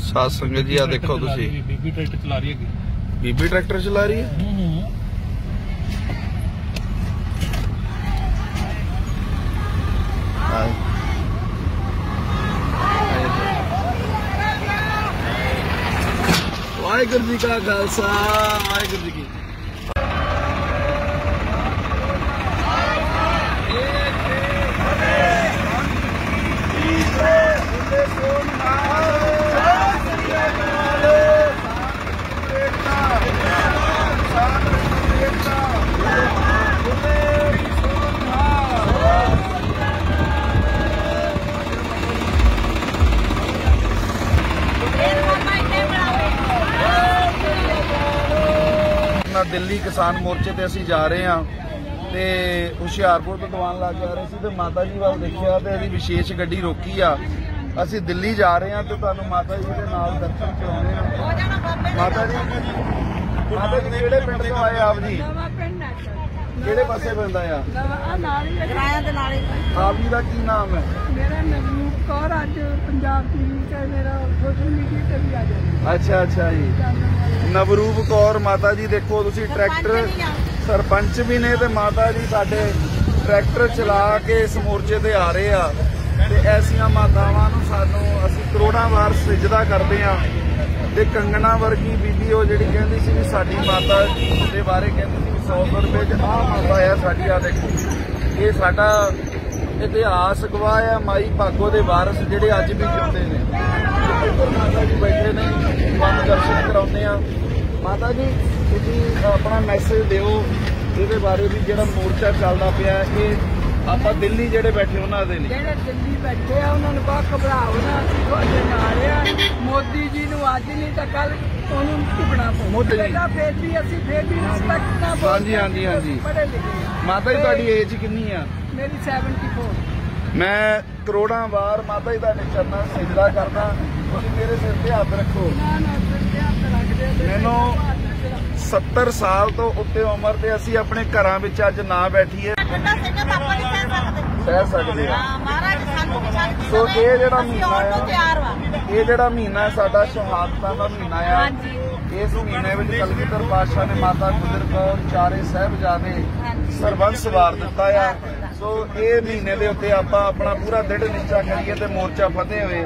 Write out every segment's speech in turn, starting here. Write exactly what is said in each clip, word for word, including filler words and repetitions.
सात संगत जी आ देखो तुसी बीबी ट्रैक्टर चला रही है। बीबी ट्रैक्टर चला रही है। वाहिगुरू जी का खालसा वाहिगुरू जी की दिल्ली किसान मोर्चे ते असीं जा रहे हाँ ते हुशियारपुर तो दवान ला के आ रहे सी ते माता जी वाल देखिया ते इहदी विशेष गड्डी रोकी आ। असीं दिल्ली जा रहे हैं तो तुहानूं माता जी दे नाल दर्शन कराउने आ। माता जी माता जी किहड़े पिंड तो आए आप जी? किहड़े पासे पैंदा आ? आप जी दा की नाम है? मेरा नवरूप कौर। अज पंजाब टीवी ते मेरा सोशल मीडिया ते भी आ जाए। अच्छा अच्छा जी नवरूप कौर माता जी देखो तुसी ट्रैक्टर सरपंच भी ने ते माता जी साडे ट्रैक्टर चला के इस मोर्चे ते आ रहे आ ते ऐसियां मातावां नूं सानूं असीं करोड़ां वार सिजदा करदे आ ते कंगना वर्गी बीबी ओ जिहड़ी कहंदी सी भी साडी माता दे बारे कहंदी सी सौ सौ रुपए च आ माता आ साडी आ देखो ये साडा इतिहास गवाह है माई भागो दे वारस जिहड़े अज भी जिंदे ने। माता जी बैठे ने तुहानूं दर्शन कराउने आ। माता जी तुसीं अपना मैसेज दिओ इहदे बारे भी जिहड़ा मोर्चा चलदा पिया ये आपां दिल्ली जिहड़े बैठे उन्हां दे लई जिहड़े दिल्ली बैठे आ उन्हां नूं बहुत घबराओ ना। असीं तुहाडे नाल आ। मोदी जी नूं अज नहीं तां कल उहनूं ਝੁਕਣਾ पਊ। मोदी जी फिर भी असीं फिर भी रिस्पैक्ट ना हाँ जी हाँ जी हाँ जी पढ़े लिखे। माता जी तुहाडी एज किन्नी आ? मेरी सैवनटी फोर। मैं करोड़ां वार माता जी दा चरनां सिजदा करदा तुसीं मेरे सिर ते हत्थ रखो। मैनूं सत्तर साल तो उत्ते उम्र ते असीं अपने घरां विच अज ना बैठीए सह सकदे आ। सो ये जिहड़ा महीना है ये जिहड़ा महीना है साडा शहादतां दा महीना आ। इस महीने विच कलगीधर पातशाह ने माता गुजर कौर चारे साहिबजादे सरबंस वार दिता आ। सो ये महीने दे उत्ते आपां अपना पूरा दृढ़ निश्चा करिए ते मोर्चा फतेह होए।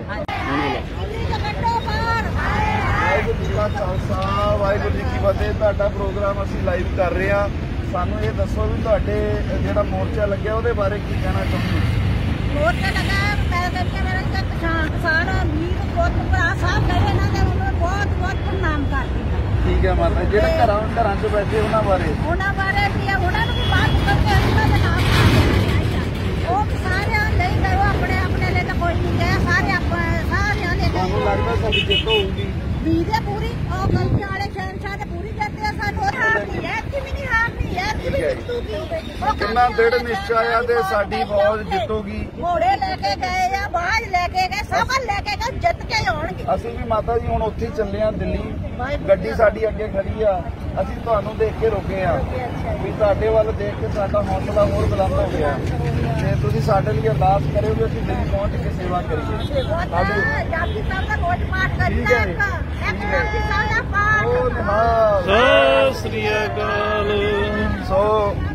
वाहिगुरू जी का खालसा वाहिगुरू जी की फतेह। तुहाडा प्रोग्राम असीं लाइव कर रहे हैं। सानूं ये दसो भी तुहाडे जिहड़ा मोर्चा लग्गिआ उहदे बारे की कहना चाहुंदे? मोर्चा लगा मैं देखिए मेरे किसान किसान वीर पुੱਤ ਭਰਾ सब गए ना ते उन्होंने बहुत बहुत प्रणाम करदी। ठीक है माता जिहड़े घरां घरां च बैठे उन्हां बारे उन्हां बारे की उन्हां नूं भी बात करके उन्हां दे नाम ਉਹ ਸਾਰਿਆਂ ਲਈ ਕਰੋ ਆਪਣੇ ਆਪਣੇ ਲਈ ਤਾਂ ਕੋਈ ਨਹੀਂ ਹੈ ਸਾਰੇ ਆਪਣੇ ਸਾਰਿਆਂ ਦੇ ਤੁਹਾਨੂੰ ਲੱਗਦਾ ਸਾਡੀ ਜਿੱਤ ਹੋਊਗੀ ਵੀਰੇ ਪੂਰੀ ਉਹ ਗਲਤੀ ਵਾਲੇ ਸ਼ਹਿਨशाह ਤੇ ਪੂਰੀ ਜਾਂਦੇ ਆ ਸਾਨੂੰ ਹਾਰ ਨਹੀਂ ਹੈ ਕਿ ਵੀ ਨਹੀਂ ਹਾਰ ਨਹੀਂ ਹੈ ਕਿ ਵੀ ਜਿੱਤੂਗੀ। ਕਿੰਨਾ ਦ੍ਰਿੜ ਨਿਸ਼ਚਾ ਆ ਤੇ ਸਾਡੀ ਫੌਜ ਜਿੱਤੂਗੀ। ਘੋੜੇ ਲੈ ਕੇ ਗਏ ਆ ਬਾਜ ਲੈ ਕੇ ਗਏ ਸਭ ਲੈ ਕੇ ਗਏ ਜਿੱਤ ਕੇ ਆਉਣਗੇ। ਅਸੀਂ ਵੀ ਮਾਤਾ ਜੀ ਹੁਣ ਉੱਥੇ ਚੱਲੇ ਆ ਦਿੱਲੀ ਗੱਡੀ ਸਾਡੀ ਅੱਗੇ ਖੜੀ ਆ ਅਸੀਂ ਤੁਹਾਨੂੰ ਦੇਖ ਕੇ ਰੁਕੇ ਆ ਵੀ ਤੁਹਾਡੇ ਵੱਲ ਦੇਖ ਕੇ ਸਾਡਾ ਹੌਸਲਾ ਹੋਰ ਬੁਲੰਦ ਹੋ ਗਿਆ ਤੇ ਤੁਸੀਂ ਸਾਡੇ ਲਈ ਅਰਦਾਸ ਕਰਿਓ ਕਿ ਅਸੀਂ ਦਿੱਲੀ ਪਹੁੰਚ ਕੇ ਸੇਵਾ ਕਰੀਏ। ਜਾਪੀ ਸਾਹਿਬ ਦਾ ਰੋਜ਼ ਪਾਠ ਕਰੀਦਾ ਇੱਕ ਜਾਪੀ ਸਾਹਿਬ ਦਾ ਪਾਠ। ਸਤਿ ਸ੍ਰੀ ਅਕਾਲ। ਸੋ